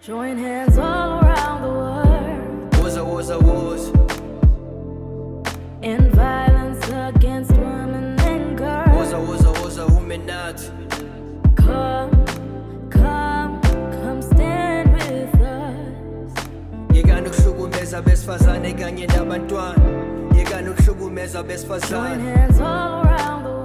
Join hands all around the world. Wars. In violence against women and girls. Wars, women not. Come stand with us. Yekani ukuhlukumeza abesifazane kanye nabantwana. Yekani ukuhlukumeza abesifazane. Join hands all around the world.